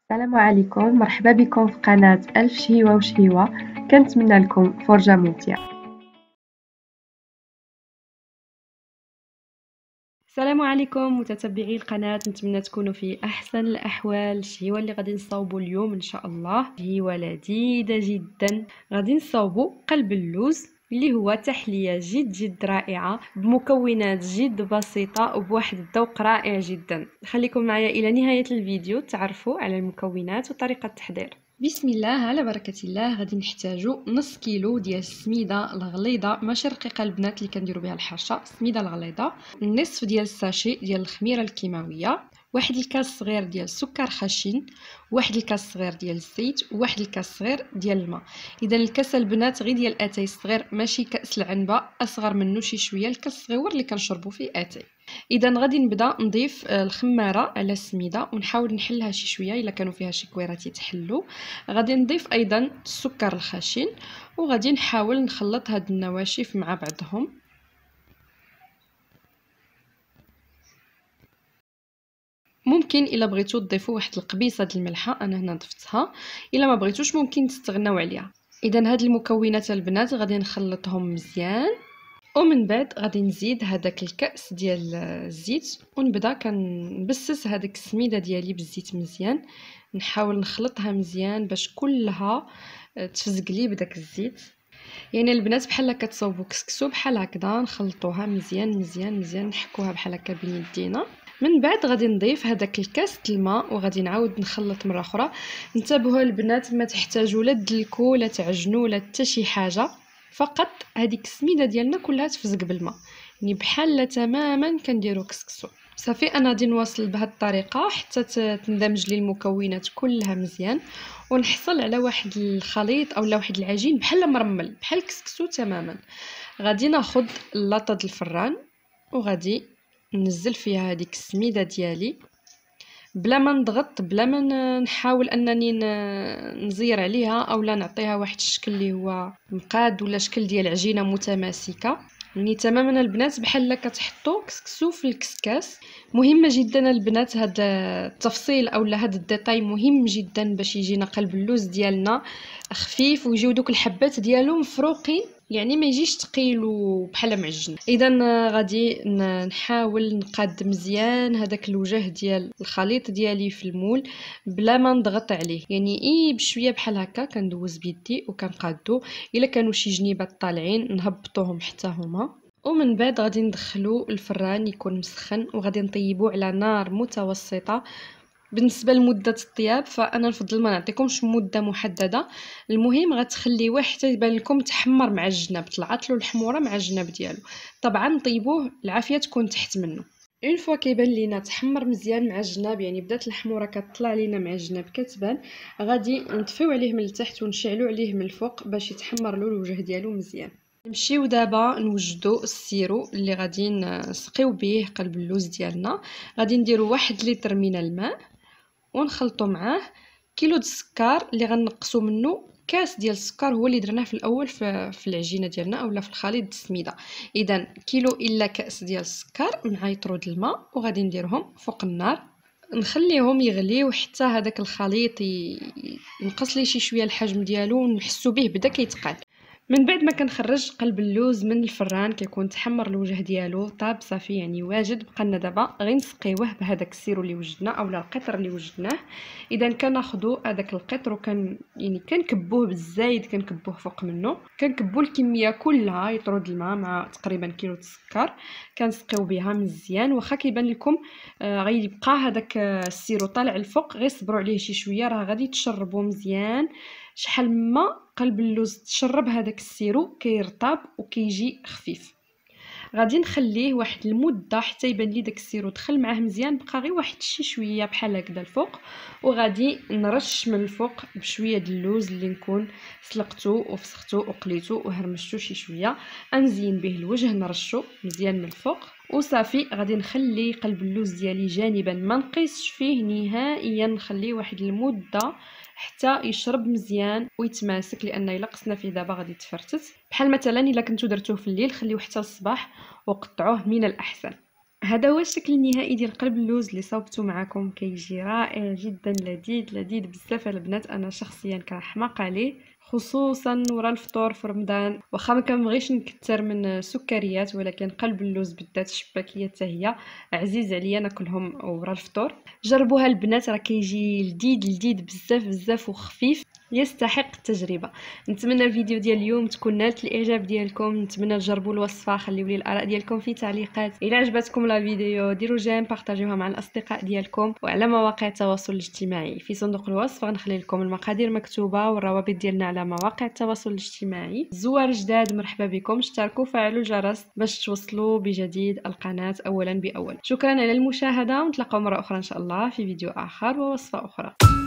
السلام عليكم، مرحبا بكم في قناة ألف شهيوة وشهيوة. كنتمنى لكم فرجة ممتعة. السلام عليكم متتبعي القناة، نتمنى تكونوا في أحسن الأحوال. الشهيوة اللي غادي نصاوبوا اليوم إن شاء الله شهيوة لذيذة جدا. غادي نصاوبوا قلب اللوز اللي هو تحلية جد رائعة بمكونات جد بسيطة وبواحد الذوق رائع جدا. خليكم معايا إلى نهاية الفيديو تعرفوا على المكونات وطريقة التحضير. بسم الله على بركة الله. غادي نحتاجو نص كيلو ديال السميده الغليظه، ماشي رقيقه البنات اللي كنديروا بها الحرشه، السميده الغليظه. نصف ديال الساشي ديال الخميره الكيماويه، واحد الكاس صغير ديال السكر خشن، واحد الكاس صغير ديال الزيت، وواحد الكاس صغير ديال الماء. اذا الكاس البنات غير ديال اتاي صغير، ماشي كاس العنبه، اصغر منه شي شويه، الكاس الصغيور اللي كنشربوا فيه اتاي. اذا غادي نبدا نضيف الخماره على السميده ونحاول نحلها شي شويه الا كانوا فيها شي كويرات يتحلوا. غادي نضيف ايضا السكر الخشن وغادي نحاول نخلط هاد النواشف مع بعضهم. ممكن الا بغيتو تضيفوا واحد القبيصه د الملحه، انا هنا ضفتها، الا ما بغيتوش ممكن تستغناو عليها. اذا هاد المكونات البنات غادي نخلطهم مزيان، ومن بعد غادي نزيد هذاك الكاس ديال الزيت ونبدا كنبسس هذيك السميده ديالي بالزيت مزيان. نحاول نخلطها مزيان باش كلها تفزق لي بداك الزيت. يعني البنات بحال هكا تصاوبوا كسكسو بحال هكذا، نخلطوها مزيان مزيان مزيان، نحكوها بحال هكا بين يدينا. من بعد غادي نضيف هذاك الكاس د الماء وغادي نعاود نخلط مره اخرى. انتبهوا البنات، ما تحتاجوا لا تدلكوا لا تعجنوا لا حتى شي حاجه، فقط هذيك السميده ديالنا كلها تفزق بالماء، يعني بحال تماما كنديروا كسكسو. صافي انا غادي نواصل بهذه الطريقه حتى تندمج لي المكونات كلها مزيان ونحصل على واحد الخليط اولا واحد العجين بحال مرمل بحال الكسكسو تماما. غادي ناخذ لاطه د الفران وغادي ننزل فيها هذيك السميده ديالي بلا ما نضغط، بلا ما نحاول انني نزير عليها اولا نعطيها واحد الشكل اللي هو مقاد ولا شكل ديال عجينه متماسكه. يعني تماما البنات بحال كتحطوا كسكسو في الكسكاس. مهمه جدا البنات هذا التفصيل اولا هذا الديتاي مهم جدا باش يجينا قلب اللوز ديالنا خفيف ويجيو دوك الحبات ديالو مفروقين، يعني ما يجيش ثقيل وبحال معجن. اذا غادي نحاول نقاد مزيان هذاك الوجه ديال الخليط ديالي في المول بلا ما نضغط عليه، يعني بشويه بحال هكا كندوز بيدي وكنقادو. الا كانوا شي جنيبات طالعين نهبطوهم حتى هما، ومن بعد غادي ندخلو الفران يكون مسخن وغادي نطيبو على نار متوسطه. بالنسبه لمده الطياب فانا نفضل ما نعطيكمش مده محدده، المهم غتخليوه حتى يبان لكم تحمر مع الجناب، طلعت له الحموره مع الجناب ديالو. طبعا طيبوه العافيه تكون تحت منه. اون فوا كيبان لينا تحمر مزيان مع الجناب، يعني بدات الحموره كتطلع لينا مع الجناب كتبان، غادي نطفيو عليه من التحت ونشعلو عليه من الفوق باش يتحمر له الوجه ديالو مزيان. نمشيو دابا نوجدو السيرو اللي غادي نسقيو به قلب اللوز ديالنا. غادي نديرو 1 لتر من الماء ونخلطو معاه كيلو د السكر اللي غنقصو منه كاس ديال السكر هو اللي درناه في الاول في العجينه ديالنا اولا في الخليط د السميده. اذا كيلو الا كاس ديال السكر مع يطرو د الماء وغادي نديرهم فوق النار نخليهم يغليو حتى هذاك الخليط ينقص ليه شي شويه الحجم ديالو ونحسو به بدا كيتقال. من بعد ما كنخرج قلب اللوز من الفران كيكون تحمر الوجه ديالو طاب صافي، يعني واجد. بقالنا دابا غير نسقيوه بهذاك السيرو اللي وجدنا اولا القطر اللي وجدناه. اذا كناخذوا هذاك القطر يعني كنكبوه بالزايد، كنكبوه فوق منه، كنكبوا الكميه كلها يطرد الماء مع تقريبا كيلو السكر، كنسقيو بها مزيان. واخا كيبان لكم غيبقى هذاك السيرو طالع الفوق، غير صبروا عليه شي شويه راه غادي تشربوا مزيان. شحال ما قلب اللوز تشرب هذاك السيرو كيرطب وكيجي خفيف. غادي نخليه واحد المده حتى يبان لي داك السيرو دخل معاه مزيان، بقى غير واحد شي شويه بحال هكذا الفوق، وغادي نرش من الفوق بشويه د اللوز اللي نكون سلقته وفسخته وقليته وهرمشته شي شويه، انزين به الوجه نرشو مزيان من الفوق وصافي. غادي نخلي قلب اللوز ديالي جانبا ما نقيسش فيه نهائيا، نخليه واحد المده حتى يشرب مزيان ويتماسك، لان الا قصنا فيه دابا غادي يتفرتت. بحال مثلا الا كنتو درتوه في الليل خليوه حتى الصباح وقطعوه من الاحسن. هذا هو الشكل النهائي ديال قلب اللوز اللي صوبته معكم. كيجي رائع جدا، لذيذ بزاف البنات. انا شخصيا كنحماق عليه، خصوصا ورا الفطور في رمضان. واخا ما كنبغيش نكثر من السكريات، ولكن قلب اللوز بالذات الشباكيه حتى هي عزيز عليا ناكلهم ورا الفطور. جربوها البنات، راه كيجي لذيذ بزاف وخفيف، يستحق التجربه. نتمنى الفيديو ديال اليوم تكون نالت الاعجاب ديالكم. نتمنى تجربوا الوصفه، خليو لي الاراء ديالكم في التعليقات. الى عجبتكم لا فيديو ديروا جيم، بارطاجيوها مع الاصدقاء ديالكم. وعلى مواقع التواصل الاجتماعي في صندوق الوصف غنخلي لكم المقادير مكتوبه والروابط ديالنا على مواقع التواصل الاجتماعي. زوار جداد مرحبا بكم، اشتركوا وفعلوا الجرس باش توصلوا بجديد القناه اولا باول. شكرا على المشاهده، ونتلاقاو مره اخرى ان شاء الله في فيديو اخر ووصفه اخرى.